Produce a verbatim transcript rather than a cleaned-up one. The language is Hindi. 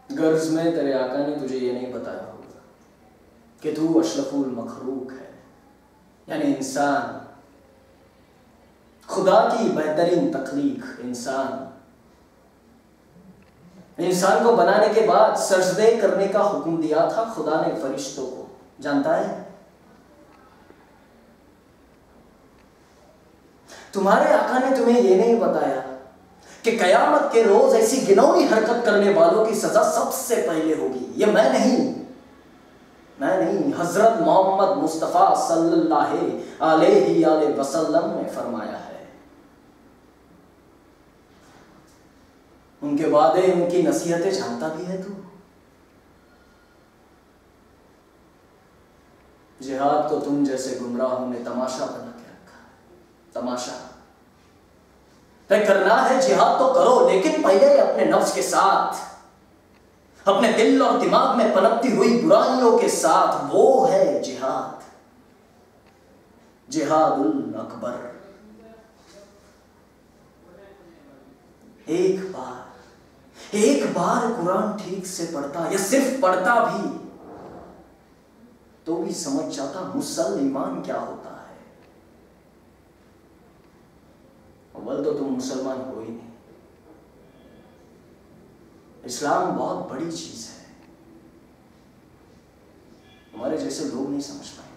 गर्ज में तेरे आका ने तुझे ये नहीं बताया होगा कि तू अशरफुल मखलूक है, यानी इंसान, खुदा की बेहतरीन तख्लीक इंसान। इंसान को बनाने के बाद सजदे करने का हुक्म दिया था खुदा ने फरिश्तों को, जानता है? तुम्हारे आका ने तुम्हें यह नहीं बताया कि कयामत के रोज ऐसी घिनौनी हरकत करने वालों की सजा सबसे पहले होगी। ये मैं नहीं मैं नहीं हजरत मोहम्मद मुस्तफा सल्लल्लाहु अलैहि वसल्लम ने फरमाया है। उनके वादे, उनकी नसीहतें जानता भी है तू? जिहाद को तुम जैसे गुमराहों ने तमाशा बना के रखा है, तमाशा। तय करना है जिहाद तो करो, लेकिन पहले अपने नफ्स के साथ, अपने दिल और दिमाग में पनपती हुई बुराइयों के साथ। वो है जिहाद, जिहादुल अकबर। एक बार एक बार कुरान ठीक से पढ़ता, या सिर्फ पढ़ता भी तो भी समझ जाता मुसलमान क्या होता है। अव्वल तो तुम मुसलमान हो ही नहीं। इस्लाम बहुत बड़ी चीज है, हमारे जैसे लोग नहीं समझ पाए।